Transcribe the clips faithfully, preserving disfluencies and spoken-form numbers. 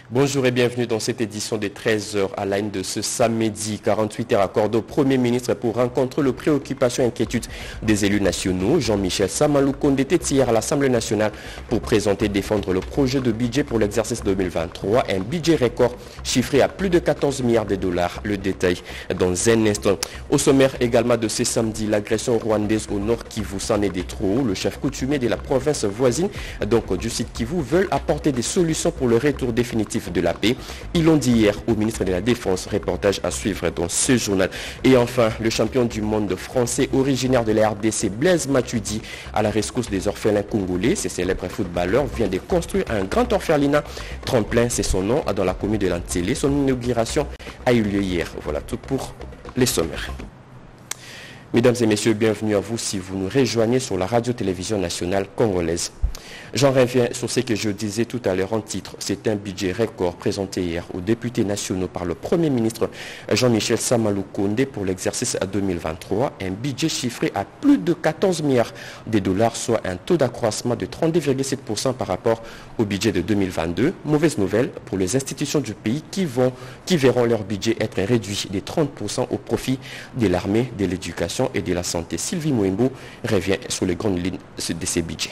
Bonjour et bienvenue dans cette édition des treize heures à l'A N de ce samedi. quarante-huit heures accordées au Premier ministre pour rencontrer les préoccupations et inquiétudes des élus nationaux. Jean-Michel Sama Lukonde était hier à l'Assemblée nationale pour présenter et défendre le projet de budget pour l'exercice deux mille vingt-trois. Un budget record chiffré à plus de quatorze milliards de dollars. Le détail dans un instant. Au sommaire également de ce samedi, l'agression rwandaise au nord Kivu s'en est des trop. Le chef coutumier de la province voisine, donc du sud Kivu, veulent apporter des solutions pour le retour définitif de la paix. Ils l'ont dit hier au ministre de la Défense. Reportage à suivre dans ce journal. Et enfin, le champion du monde français originaire de la R D C, Blaise Matuidi, à la rescousse des orphelins congolais. Ce célèbre footballeur vient de construire un grand orphelinat. Tremplin, c'est son nom, dans la commune de Lantélé. Son inauguration a eu lieu hier. Voilà tout pour les sommaires. Mesdames et messieurs, bienvenue à vous si vous nous rejoignez sur la radio-télévision nationale congolaise. J'en reviens sur ce que je disais tout à l'heure en titre. C'est un budget record présenté hier aux députés nationaux par le Premier ministre Jean-Michel Sama Lukonde pour l'exercice deux mille vingt-trois. Un budget chiffré à plus de quatorze milliards de dollars, soit un taux d'accroissement de trente-deux virgule sept pour cent par rapport au budget de deux mille vingt-deux. Mauvaise nouvelle pour les institutions du pays qui, vont, qui verront leur budget être réduit de trente pour cent au profit de l'armée, de l'éducation et de la santé. Sylvie Mouembo revient sur les grandes lignes de ces budgets.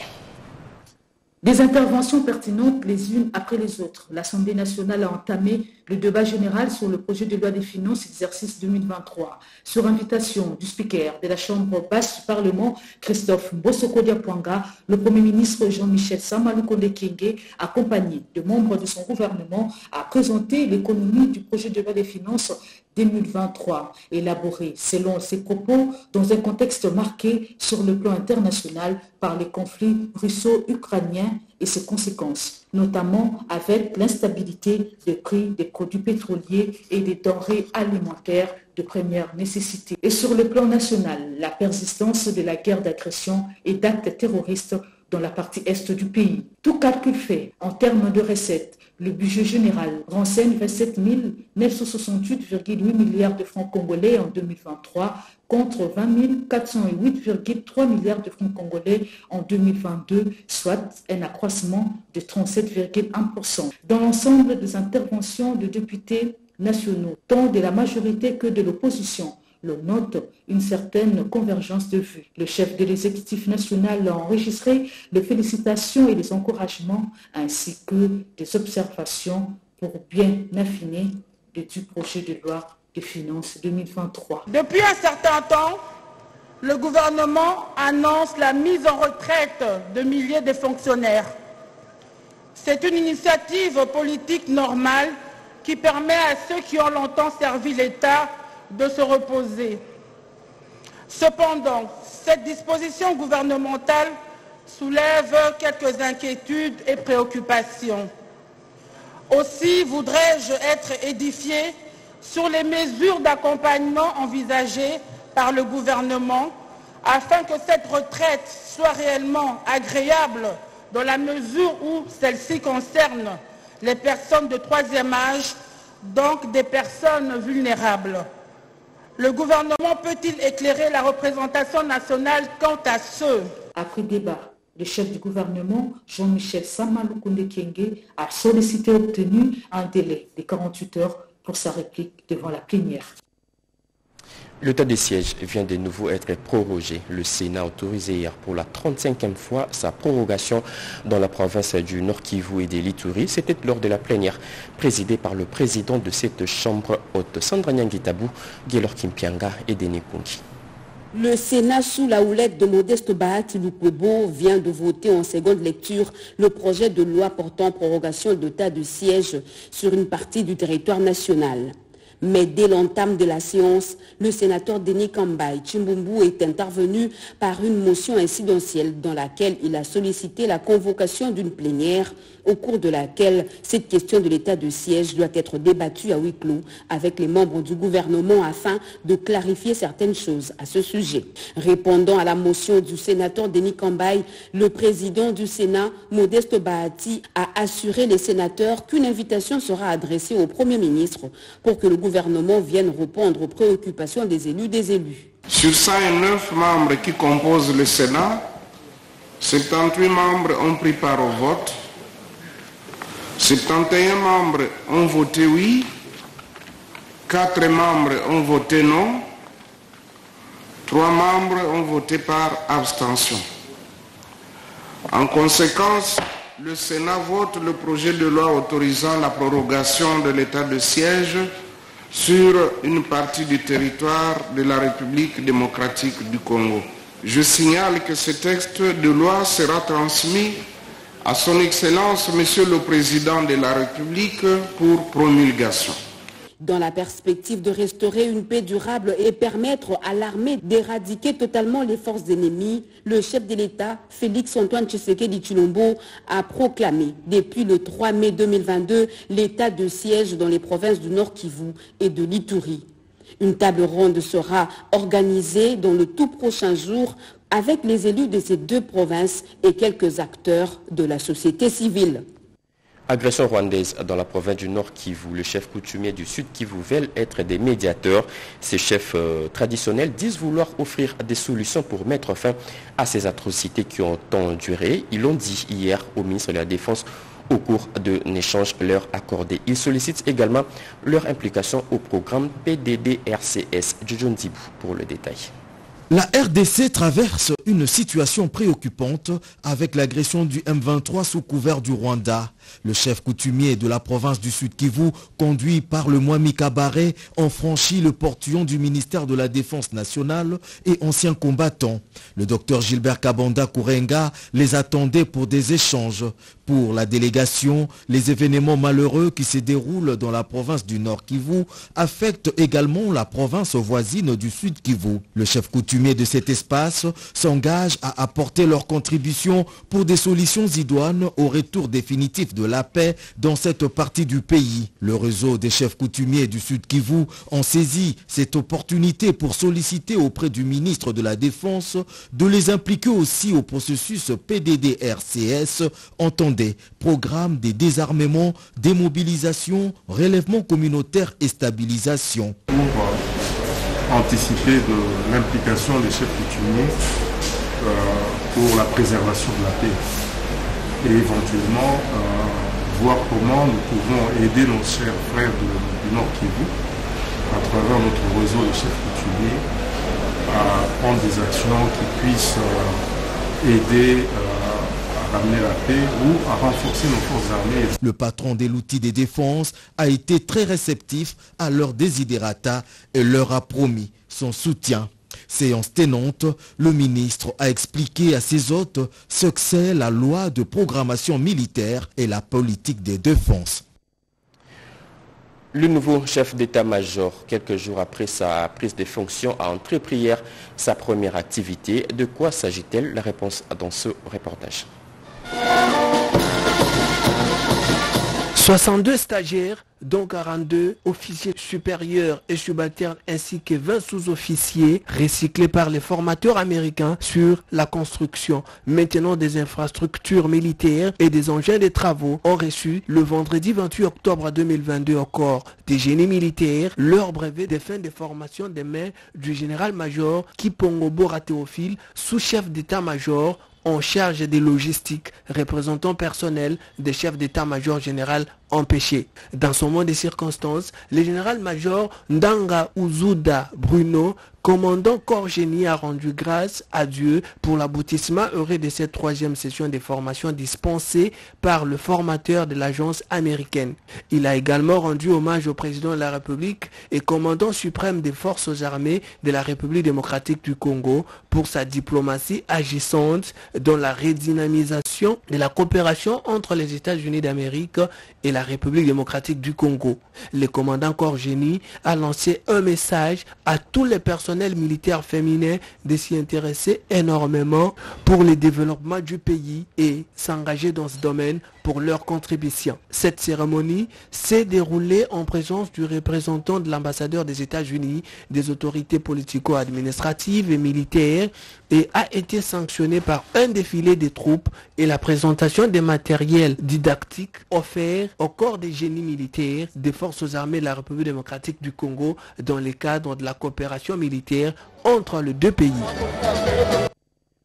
Des interventions pertinentes les unes après les autres. L'Assemblée nationale a entamé le débat général sur le projet de loi des finances exercice deux mille vingt-trois. Sur invitation du speaker de la Chambre basse du Parlement, Christophe Mbosoko-Diapwanga, le Premier ministre Jean-Michel Sama Lukonde Kyenge, accompagné de membres de son gouvernement, a présenté l'économie du projet de loi des finances deux mille vingt-trois, élaboré selon ses propos dans un contexte marqué sur le plan international par les conflits russo-ukrainiens et ses conséquences, notamment avec l'instabilité des prix des produits pétroliers et des denrées alimentaires de première nécessité. Et sur le plan national, la persistance de la guerre d'agression et d'actes terroristes dans la partie est du pays. Tout calcul fait en termes de recettes, le budget général renseigne vingt-sept mille neuf cent soixante-huit virgule huit milliards de francs congolais en deux mille vingt-trois contre vingt mille quatre cent huit virgule trois milliards de francs congolais en deux mille vingt-deux, soit un accroissement de trente-sept virgule un pour cent. Dans l'ensemble des interventions de députés nationaux, tant de la majorité que de l'opposition, l'on note une certaine convergence de vues. Le chef de l'exécutif national a enregistré les félicitations et les encouragements ainsi que des observations pour bien affiner le du projet de loi des finances deux mille vingt-trois. Depuis un certain temps, le gouvernement annonce la mise en retraite de milliers de fonctionnaires. C'est une initiative politique normale qui permet à ceux qui ont longtemps servi l'État de se reposer. Cependant, cette disposition gouvernementale soulève quelques inquiétudes et préoccupations. Aussi voudrais-je être édifié sur les mesures d'accompagnement envisagées par le gouvernement afin que cette retraite soit réellement agréable dans la mesure où celle-ci concerne les personnes de troisième âge, donc des personnes vulnérables. Le gouvernement peut-il éclairer la représentation nationale quant à ce? Après débat, le chef du gouvernement, Jean-Michel Sama Lukonde Kyenge, a sollicité et obtenu un délai de quarante-huit heures pour sa réplique devant la plénière. L'état des sièges vient de nouveau être prorogé. Le Sénat a autorisé hier pour la trente-cinquième fois sa prorogation dans la province du Nord Kivu et de l'Ituri. C'était lors de la plénière présidée par le président de cette chambre haute, Sandra Nyangitabou, Guélor Kimpianga et Denis Kungi. Le Sénat, sous la houlette de Modeste Bahati Lukwebo, vient de voter en seconde lecture le projet de loi portant prorogation d'état de siège sur une partie du territoire national. Mais dès l'entame de la séance, le sénateur Denis Kambai Chimbumbu est intervenu par une motion incidentielle dans laquelle il a sollicité la convocation d'une plénière au cours de laquelle cette question de l'état de siège doit être débattue à huis clos avec les membres du gouvernement afin de clarifier certaines choses à ce sujet. Répondant à la motion du sénateur Denis Kambai, le président du Sénat, Modeste Bahati, a assuré les sénateurs qu'une invitation sera adressée au Premier ministre pour que le gouvernement vienne répondre aux préoccupations des élus des élus. Sur cent neuf membres qui composent le Sénat, soixante-dix-huit membres ont pris part au vote, soixante et un membres ont voté oui, quatre membres ont voté non, trois membres ont voté par abstention. En conséquence, le Sénat vote le projet de loi autorisant la prorogation de l'état de siège sur une partie du territoire de la République démocratique du Congo. Je signale que ce texte de loi sera transmis à son Excellence, Monsieur le Président de la République, pour promulgation. Dans la perspective de restaurer une paix durable et permettre à l'armée d'éradiquer totalement les forces ennemies, le chef de l'État, Félix-Antoine Tshisekedi Tshilombo, a proclamé depuis le trois mai deux mille vingt-deux l'état de siège dans les provinces du Nord Kivu et de l'Ituri. Une table ronde sera organisée dans le tout prochain jour avec les élus de ces deux provinces et quelques acteurs de la société civile. Agression rwandaise dans la province du Nord Kivu. Le chef coutumier du Sud Kivu veut être des médiateurs. Ces chefs euh, traditionnels disent vouloir offrir des solutions pour mettre fin à ces atrocités qui ont tant duré. Ils l'ont dit hier au ministre de la Défense au cours d'un échange leur accordé. Ils sollicitent également leur implication au programme P D D R C S. Jojo Ndibou pour le détail. La R D C traverse une situation préoccupante avec l'agression du M vingt-trois sous couvert du Rwanda. Le chef coutumier de la province du Sud Kivu, conduit par le Mwami Kabaré, ont franchi le portillon du ministère de la Défense nationale et anciens combattants. Le docteur Gilbert Kabanda Kourenga les attendait pour des échanges. Pour la délégation, les événements malheureux qui se déroulent dans la province du Nord Kivu affectent également la province voisine du Sud Kivu. Le chef coutumier de cet espace s'engage à apporter leur contribution pour des solutions idoines au retour définitif de la paix dans cette partie du pays. Le réseau des chefs coutumiers du Sud Kivu ont saisi cette opportunité pour solliciter auprès du ministre de la Défense de les impliquer aussi au processus P D D R C S, entendez, programme de désarmement, démobilisation, relèvement communautaire et stabilisation. Pour anticiper de l'implication des chefs coutumiers euh, pour la préservation de la paix et éventuellement euh, voir comment nous pouvons aider nos chers frères de, du Nord Kivu à travers notre réseau de chefs coutumiers à prendre des actions qui puissent euh, aider euh, à ramener la paix ou à renforcer nos forces armées. Le patron de l'outil de défense a été très réceptif à leurs desiderata et leur a promis son soutien. Séance tenante, le ministre a expliqué à ses hôtes ce que c'est la loi de programmation militaire et la politique de défense. Le nouveau chef d'état-major, quelques jours après sa prise de fonction, a entrepris hier sa première activité. De quoi s'agit-elle? La réponse dans ce reportage. soixante-deux stagiaires, dont quarante-deux officiers supérieurs et subalternes ainsi que vingt sous-officiers recyclés par les formateurs américains sur la construction, maintenant des infrastructures militaires et des engins de travaux, ont reçu le vendredi vingt-huit octobre deux mille vingt-deux au corps des génies militaires leur brevet de fin de formation des mains du général-major Kipongo Bora Théophile, sous-chef d'état-major en charge des logistiques, représentant personnel des chefs d'état-major général empêchés. Dans son mot de circonstances, le général-major Ndanga Uzuda Bruno, commandant corps génie, a rendu grâce à Dieu pour l'aboutissement heureux de cette troisième session de formation dispensée par le formateur de l'agence américaine. Il a également rendu hommage au président de la République et commandant suprême des forces armées de la République démocratique du Congo pour sa diplomatie agissante dans la redynamisation de la coopération entre les États-Unis d'Amérique et la République démocratique du Congo. Le commandant corps génie a lancé un message à tous les personnels militaires féminins de s'y intéresser énormément pour le développement du pays et s'engager dans ce domaine pour leur contribution. Cette cérémonie s'est déroulée en présence du représentant de l'ambassadeur des États-Unis, des autorités politico-administratives et militaires et a été sanctionnée par un défilé des troupes et la présentation des matériels didactiques offerts au corps des génies militaires des forces armées de la République démocratique du Congo dans le cadre de la coopération militaire entre les deux pays.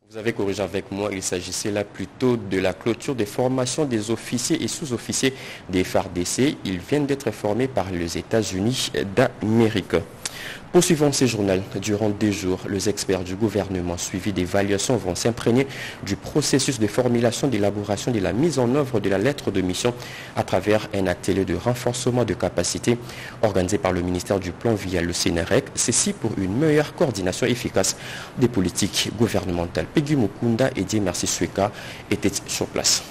Vous avez corrigé avec moi, il s'agissait là plutôt de la clôture des formations des officiers et sous-officiers des F A R D C. Ils viennent d'être formés par les États-Unis d'Amérique. Poursuivons ces journaux. Durant deux jours, les experts du gouvernement suivis d'évaluation vont s'imprégner du processus de formulation, d'élaboration de la mise en œuvre de la lettre de mission à travers un atelier de renforcement de capacité organisé par le ministère du Plan via le Sénarec. Ceci pour une meilleure coordination efficace des politiques gouvernementales. Peggy Mukunda et Dieu Merci Sueka étaient sur place.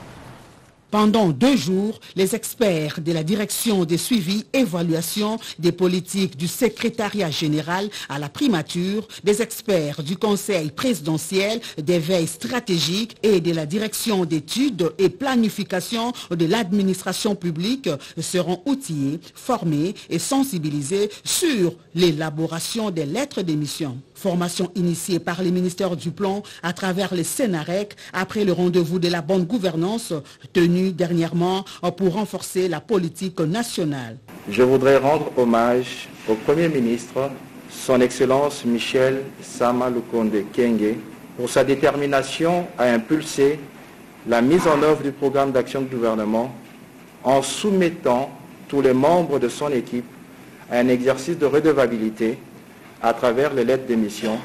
Pendant deux jours, les experts de la direction des suivis et évaluation des politiques du secrétariat général à la primature, des experts du conseil présidentiel des veilles stratégiques et de la direction d'études et planification de l'administration publique seront outillés, formés et sensibilisés sur l'élaboration des lettres d'émission. Formation initiée par les ministères du Plan à travers le Sénarec après le rendez-vous de la bonne gouvernance tenu dernièrement pour renforcer la politique nationale. Je voudrais rendre hommage au Premier ministre, son Excellence Michel Sama Lukonde Kyenge, pour sa détermination à impulser la mise en œuvre du programme d'action du gouvernement en soumettant tous les membres de son équipe à un exercice de redevabilité à travers les lettres d'émission,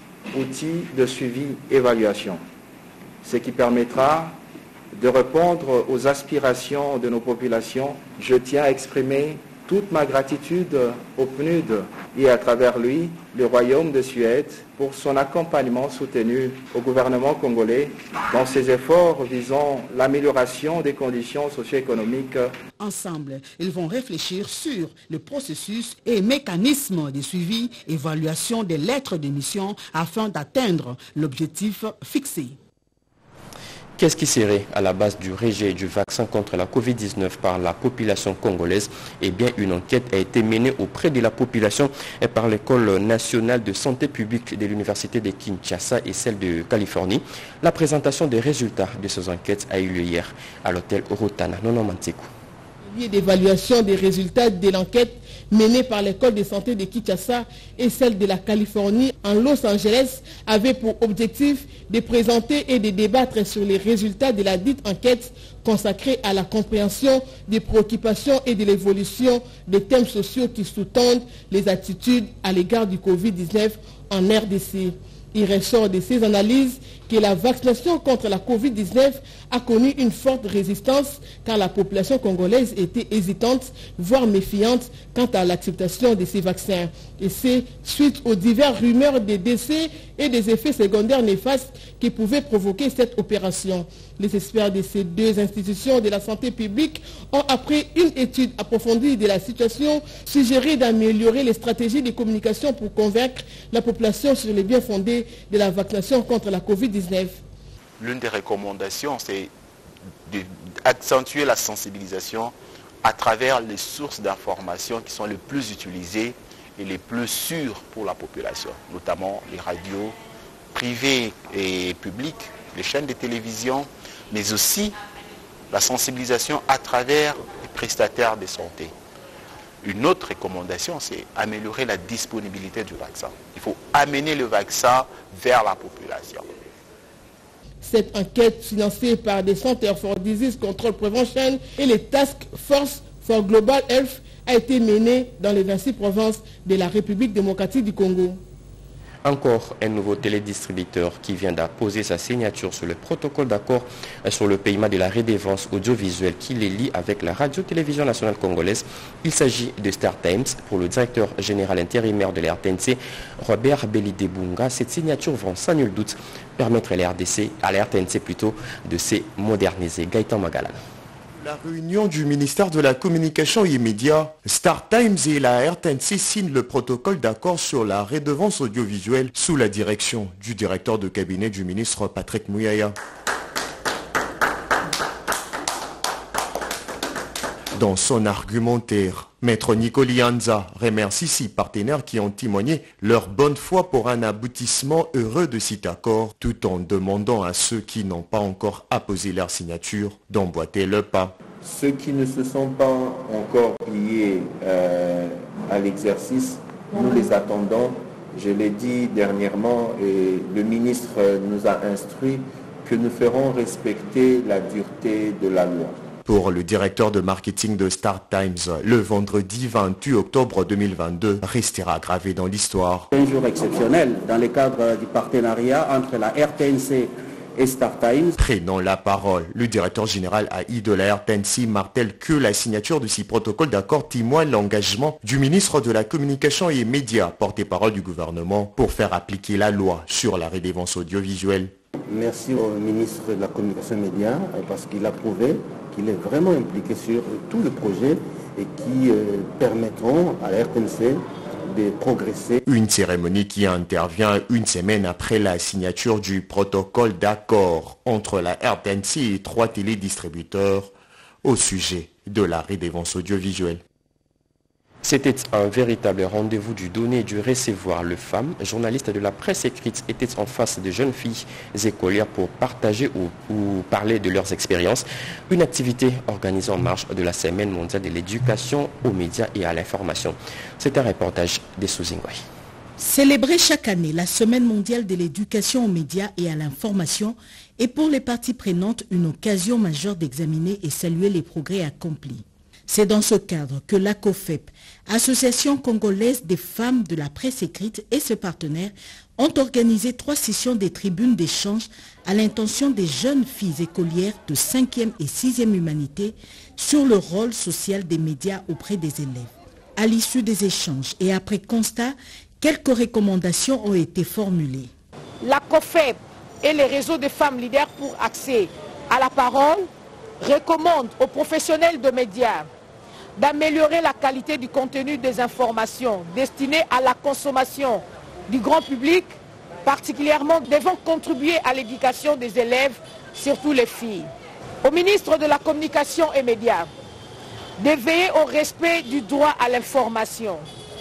outils de suivi-évaluation, ce qui permettra de répondre aux aspirations de nos populations. Je tiens à exprimer toute ma gratitude au P N U D et à travers lui, le Royaume de Suède, pour son accompagnement soutenu au gouvernement congolais dans ses efforts visant l'amélioration des conditions socio-économiques. Ensemble, ils vont réfléchir sur le processus et mécanismes de suivi, évaluation des lettres d'émission afin d'atteindre l'objectif fixé. Qu'est-ce qui serait à la base du rejet du vaccin contre la covid dix-neuf par la population congolaise? Eh bien, une enquête a été menée auprès de la population et par l'École nationale de santé publique de l'Université de Kinshasa et celle de Californie. La présentation des résultats de ces enquêtes a eu lieu hier à l'hôtel Rotana, Nono Manteku. D'évaluation des résultats de l'enquête menée par l'école de santé de Kinshasa et celle de la Californie en Los Angeles avait pour objectif de présenter et de débattre sur les résultats de la dite enquête consacrée à la compréhension des préoccupations et de l'évolution des thèmes sociaux qui sous-tendent les attitudes à l'égard du covid dix-neuf en R D C. Il ressort de ces analyses que la vaccination contre la covid dix-neuf a connu une forte résistance car la population congolaise était hésitante, voire méfiante quant à l'acceptation de ces vaccins. Et c'est suite aux diverses rumeurs des décès et des effets secondaires néfastes qui pouvaient provoquer cette opération. Les experts de ces deux institutions de la santé publique ont, après une étude approfondie de la situation, suggéré d'améliorer les stratégies de communication pour convaincre la population sur les biens fondés de la vaccination contre la covid dix-neuf. L'une des recommandations, c'est d'accentuer la sensibilisation à travers les sources d'informations qui sont les plus utilisées et les plus sûres pour la population, notamment les radios privées et publiques, les chaînes de télévision, mais aussi la sensibilisation à travers les prestataires de santé. Une autre recommandation, c'est améliorer la disponibilité du vaccin. Il faut amener le vaccin vers la population. Cette enquête financée par des Centers for Disease Control Prevention et les Task Force for Global Health a été menée dans les vingt-six provinces de la République démocratique du Congo. Encore un nouveau télédistributeur qui vient d'apposer sa signature sur le protocole d'accord sur le paiement de la redevance audiovisuelle qui les lie avec la radio-télévision nationale congolaise. Il s'agit de Star Times. Pour le directeur général intérimaire de la R T N C, Robert Belidebunga, cette signature va sans nul doute permettre à la R D C, à la R T N C plutôt, de se moderniser. Gaëtan Magalan. La réunion du ministère de la Communication et Médias, Star Times et la R T N C signent le protocole d'accord sur la redevance audiovisuelle sous la direction du directeur de cabinet du ministre Patrick Mouyaya. Dans son argumentaire, Maître Nicoli Anza remercie six partenaires qui ont témoigné leur bonne foi pour un aboutissement heureux de cet accord, tout en demandant à ceux qui n'ont pas encore apposé leur signature d'emboîter le pas. Ceux qui ne se sont pas encore liés euh, à l'exercice, nous les attendons Je l'ai dit dernièrement et le ministre nous a instruit que nous ferons respecter la dureté de la loi. Pour le directeur de marketing de Star Times, le vendredi vingt-huit octobre deux mille vingt-deux restera gravé dans l'histoire. Un jour exceptionnel dans le cadre du partenariat entre la R T N C et Star Times. Prenant la parole, le directeur général A I de la R T N C martèle que la signature de ces protocoles d'accord témoigne l'engagement du ministre de la Communication et Médias, porte-parole du gouvernement, pour faire appliquer la loi sur la redevance audiovisuelle. Merci au ministre de la Communication et Médias parce qu'il a prouvé qu'il est vraiment impliqué sur tout le projet et qui euh, permettront à la R T N C de progresser. Une cérémonie qui intervient une semaine après la signature du protocole d'accord entre la R T N C et trois télédistributeurs au sujet de la redevance audiovisuelle. C'était un véritable rendez-vous du donner et du recevoir. Le femme, journaliste de la presse écrite, était en face de jeunes filles écolières pour partager ou, ou parler de leurs expériences. Une activité organisée en marge de la Semaine mondiale de l'éducation aux médias et à l'information. C'est un reportage des Souzingway. Célébrer chaque année la Semaine mondiale de l'éducation aux médias et à l'information est pour les parties prenantes une occasion majeure d'examiner et saluer les progrès accomplis. C'est dans ce cadre que l'A C O F E P, Association congolaise des femmes de la presse écrite, et ses partenaires ont organisé trois sessions des tribunes d'échange à l'intention des jeunes filles écolières de cinquième et sixième humanité sur le rôle social des médias auprès des élèves. À l'issue des échanges et après constat, quelques recommandations ont été formulées. L'A C O F E P et les réseaux des femmes leaders pour accès à la parole recommandent aux professionnels de médias d'améliorer la qualité du contenu des informations destinées à la consommation du grand public, particulièrement devant contribuer à l'éducation des élèves, surtout les filles. Au ministre de la Communication et Médias, de veiller au respect du droit à l'information,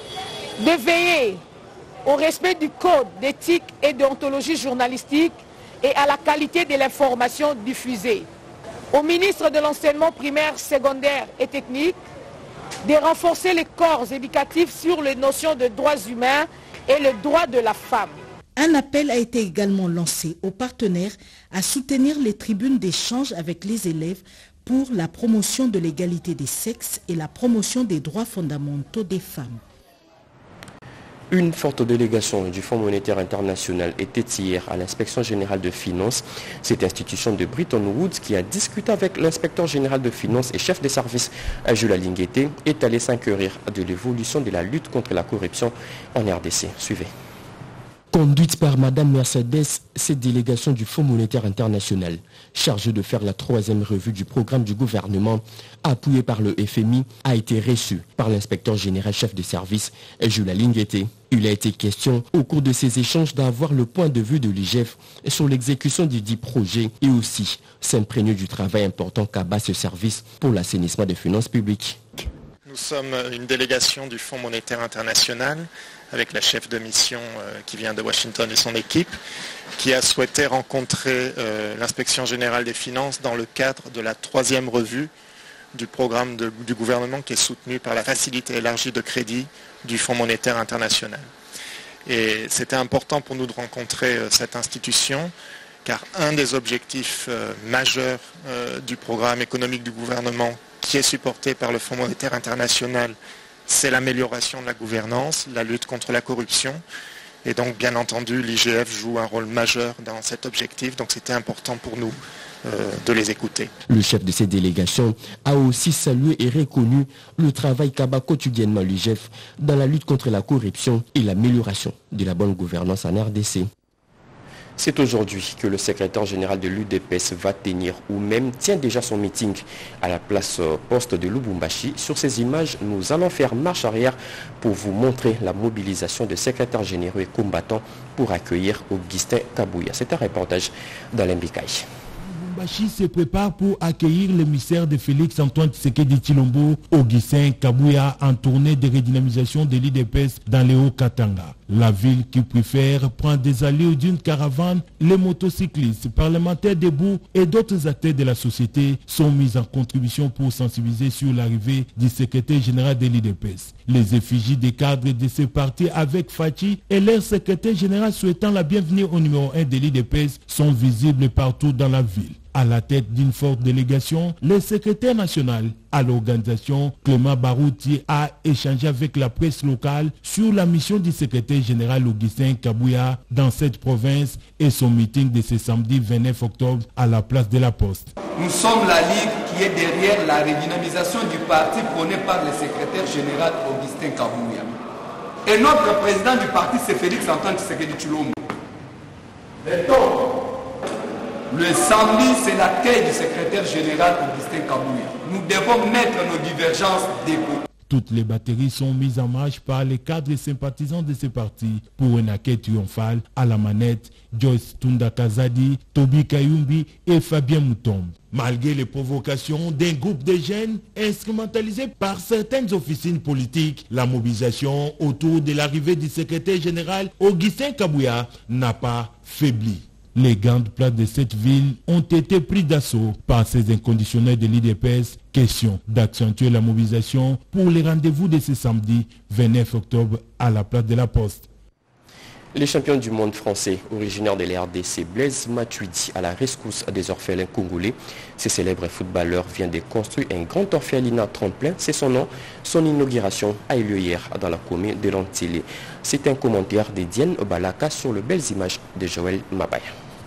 de veiller au respect du code d'éthique et d'ontologie journalistique et à la qualité de l'information diffusée. Au ministre de l'enseignement primaire, secondaire et technique, de renforcer les corps éducatifs sur les notions de droits humains et le droit de la femme. Un appel a été également lancé aux partenaires à soutenir les tribunes d'échange avec les élèves pour la promotion de l'égalité des sexes et la promotion des droits fondamentaux des femmes. Une forte délégation du Fonds monétaire international était hier à l'inspection générale de finances. Cette institution de Bretton Woods qui a discuté avec l'inspecteur général de finances et chef des services, Jules Lingueté, est allé s'inquérir de l'évolution de la lutte contre la corruption en R D C. Suivez. Conduite par Madame Mercedes, cette délégation du Fonds monétaire international, chargée de faire la troisième revue du programme du gouvernement, appuyée par le F M I, a été reçue par l'inspecteur général chef de service, Jules Lingueté. Il a été question, au cours de ces échanges, d'avoir le point de vue de l'I G F sur l'exécution du dit projet et aussi s'imprégner du travail important qu'abat ce service pour l'assainissement des finances publiques. Nous sommes une délégation du Fonds monétaire international avec la chef de mission euh, qui vient de Washington et son équipe, qui a souhaité rencontrer euh, l'inspection générale des finances dans le cadre de la troisième revue du programme de, du gouvernement qui est soutenu par la facilité élargie de crédit du Fonds monétaire international. Et c'était important pour nous de rencontrer euh, cette institution, car un des objectifs euh, majeurs euh, du programme économique du gouvernement qui est supporté par le Fonds monétaire international, c'est l'amélioration de la gouvernance, la lutte contre la corruption. Et donc, bien entendu, l'I G F joue un rôle majeur dans cet objectif. Donc, c'était important pour nous euh, de les écouter. Le chef de cette délégation a aussi salué et reconnu le travail qu'abat quotidiennement l'I G F dans la lutte contre la corruption et l'amélioration de la bonne gouvernance en R D C. C'est aujourd'hui que le secrétaire général de l'U D P S va tenir ou même tient déjà son meeting à la place poste de Lubumbashi. Sur ces images, nous allons faire marche arrière pour vous montrer la mobilisation de secrétaires généraux et combattants pour accueillir Augustin Kabouya. C'est un reportage d'Alain Bikaï. Lubumbashi se prépare pour accueillir l'émissaire de Félix Antoine Tshisekedi Tshilombo, Augustin Kabouya, en tournée de redynamisation de l'U D P S dans les Hauts-Katanga. La ville qui préfère prendre des allures d'une caravane, les motocyclistes, parlementaires debout et d'autres acteurs de la société sont mis en contribution pour sensibiliser sur l'arrivée du secrétaire général de l'I D P E S. Les effigies des cadres de ces partis avec Fachi et leur secrétaire général souhaitant la bienvenue au numéro un de l'I D P E S sont visibles partout dans la ville. À la tête d'une forte délégation, le secrétaire national à l'organisation, Clément Barouti, a échangé avec la presse locale sur la mission du secrétaire général Augustin Kabouya dans cette province et son meeting de ce samedi vingt-neuf octobre à la place de la Poste. Nous sommes la Ligue qui est derrière la redynamisation du parti prôné par le secrétaire général Augustin Kabouya. Et notre président du parti, c'est Félix Antoine Tshisekedi Tshilombo. Le samedi, c'est l'accueil du secrétaire général Augustin Kabouya. Nous devons mettre nos divergences d'écho. Toutes les batteries sont mises en marche par les cadres et sympathisants de ces partis pour un accueil triomphal à la manette. Joyce Tunda Kazadi, Toby Kayumbi et Fabien Moutombe. Malgré les provocations d'un groupe de jeunes instrumentalisés par certaines officines politiques, la mobilisation autour de l'arrivée du secrétaire général Augustin Kabouya n'a pas faibli. Les grandes places de cette ville ont été prises d'assaut par ces inconditionnels de l'I D P E S. Question d'accentuer la mobilisation pour les rendez-vous de ce samedi vingt-neuf octobre à la place de la Poste. Les champions du monde français, originaires de l'R D C, Blaise Matuidi, à la rescousse des orphelins congolais. Ce célèbre footballeur vient de construire un grand orphelinat tremplin, c'est son nom. Son inauguration a eu lieu hier dans la commune de Lantilly. C'est un commentaire de Diane Obalaka sur les belles images de Joël Mabaya.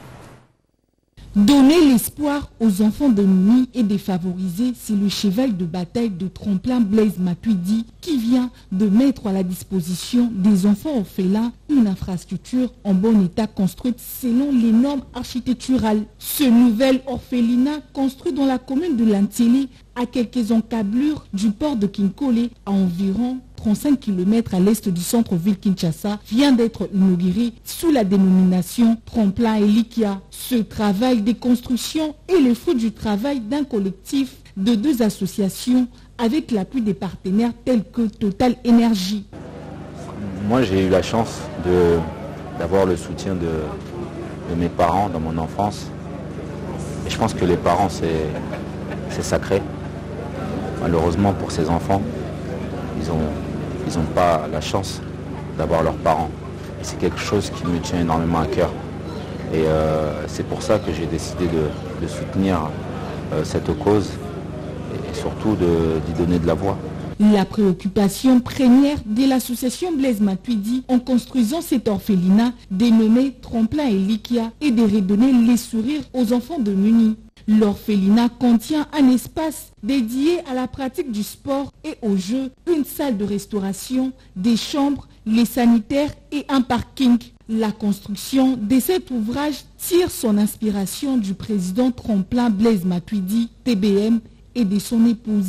Donner l'espoir aux enfants de Nuni et défavorisés, c'est le cheval de bataille de tremplin Blaise Matuidi qui vient de mettre à la disposition des enfants orphelins une infrastructure en bon état construite selon les normes architecturales. Ce nouvel orphelinat construit dans la commune de Lantilly à quelques encablures du port de Kinkole à environ trente-cinq kilomètres à l'est du centre-ville Kinshasa vient d'être inauguré sous la dénomination Tremplin Elikia. Ce travail de construction est le fruit du travail d'un collectif de deux associations avec l'appui des partenaires tels que Total Énergie. Moi, j'ai eu la chance de, d'avoir le soutien de, de mes parents dans mon enfance. Et je pense que les parents, c'est, c'est sacré. Malheureusement pour ces enfants, ils ont ils n'ont pas la chance d'avoir leurs parents. Et c'est quelque chose qui me tient énormément à cœur. Et euh, c'est pour ça que j'ai décidé de, de soutenir euh, cette cause et surtout de, d'y donner de la voix. La préoccupation première de l'association Blaise Matuidi en construisant cet orphelinat dénommé Tremplin Elikia est de redonner les sourires aux enfants de Muni. L'orphelinat contient un espace dédié à la pratique du sport et aux jeux, une salle de restauration, des chambres, les sanitaires et un parking. La construction de cet ouvrage tire son inspiration du président tremplin Blaise Matuidi, T B M, et de son épouse.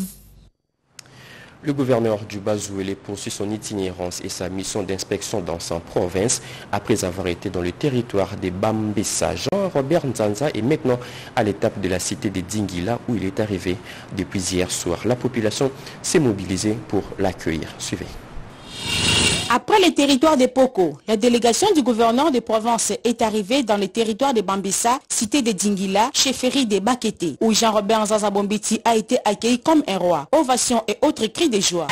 Le gouverneur du Bas-Ouélé poursuit son itinérance et sa mission d'inspection dans sa province après avoir été dans le territoire des Bambessa. Jean-Robert Nzanza est maintenant à l'étape de la cité de Dingila où il est arrivé depuis hier soir. La population s'est mobilisée pour l'accueillir. Suivez. Après les territoires de Poko, la délégation du gouverneur de province est arrivée dans les territoires de Bambessa, cité de Dingila, chefferie de Bakete, où Jean-Robert Nzanza Bombiti a été accueilli comme un roi. Ovations et autres cris de joie.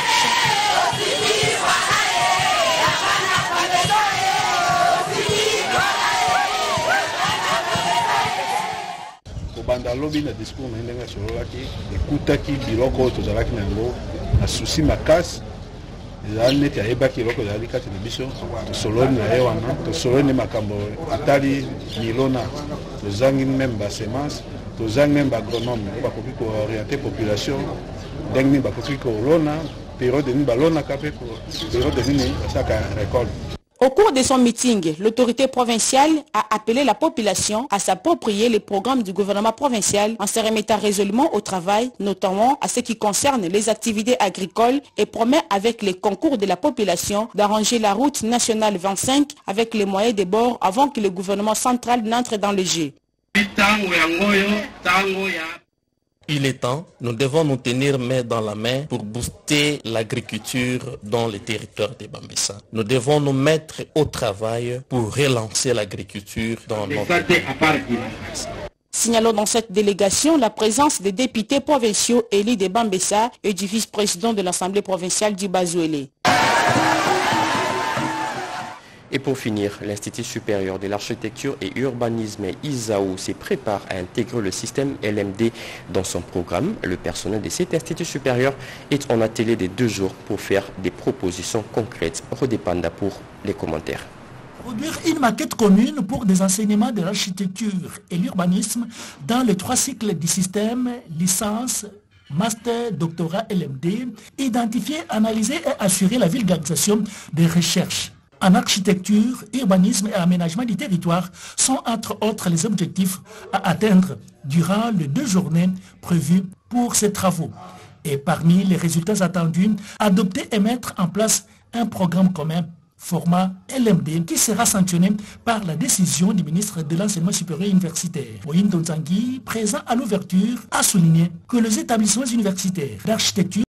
neti ayebaki eloko ezali kati na biso tosololi na ye wana tosololi nde makambo atali milona tozangi meme basemence tozangi meme baagronome oyo bakoki kooriente population ndenge nini bakoki kolona periode nini balonaka mpe periode nini basalaka récolte. Au cours de son meeting, l'autorité provinciale a appelé la population à s'approprier les programmes du gouvernement provincial en se remettant résolument au travail, notamment à ce qui concerne les activités agricoles et promet avec les concours de la population d'arranger la route nationale vingt-cinq avec les moyens de bord avant que le gouvernement central n'entre dans le jeu. Il est temps, nous devons nous tenir main dans la main pour booster l'agriculture dans les territoires de Bambessa. Nous devons nous mettre au travail pour relancer l'agriculture dans notre pays. Signalons dans cette délégation la présence des députés provinciaux élus de Bambessa et du vice-président de l'Assemblée provinciale du Bazouélé. Et pour finir, l'Institut supérieur de l'architecture et urbanisme I S A O se prépare à intégrer le système L M D dans son programme. Le personnel de cet institut supérieur est en atelier de deux jours pour faire des propositions concrètes. Rodépanda pour les commentaires. Produire une maquette commune pour des enseignements de l'architecture et l'urbanisme dans les trois cycles du système, licence, master, doctorat L M D, identifier, analyser et assurer la vulgarisation des recherches en architecture, urbanisme et aménagement du territoire sont entre autres les objectifs à atteindre durant les deux journées prévues pour ces travaux. Et parmi les résultats attendus, adopter et mettre en place un programme commun format L M D qui sera sanctionné par la décision du ministre de l'Enseignement supérieur universitaire. Moïne Donzangui, présent à l'ouverture, a souligné que les établissements universitaires d'architecture